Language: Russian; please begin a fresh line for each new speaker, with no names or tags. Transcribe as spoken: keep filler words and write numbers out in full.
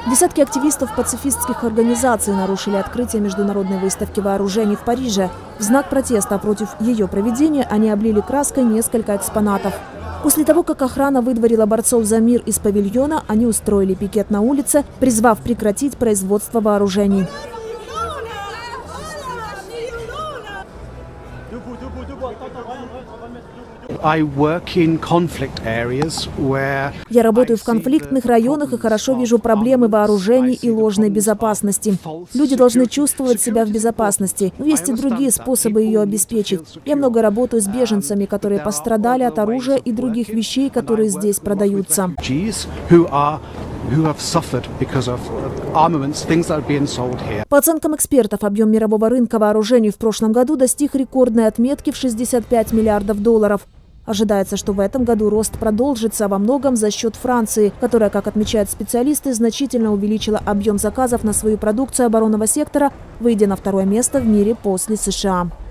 Десятки активистов пацифистских организаций нарушили открытие международной выставки вооружений в Париже. В знак протеста против ее проведения они облили краской несколько экспонатов. После того, как охрана выдворила борцов за мир из павильона, они устроили пикет на улице, призвав прекратить производство вооружений. Я работаю в конфликтных районах и хорошо вижу проблемы вооружений и ложной безопасности. Люди должны чувствовать себя в безопасности, но есть и другие способы ее обеспечить. Я много работаю с беженцами, которые пострадали от оружия и других вещей, которые здесь продаются. По оценкам экспертов, объем мирового рынка вооружений в прошлом году достиг рекордной отметки в шестьдесят пять миллиардов долларов. Ожидается, что в этом году рост продолжится во многом за счет Франции, которая, как отмечают специалисты, значительно увеличила объем заказов на свою продукцию оборонного сектора, выйдя на второе место в мире после США.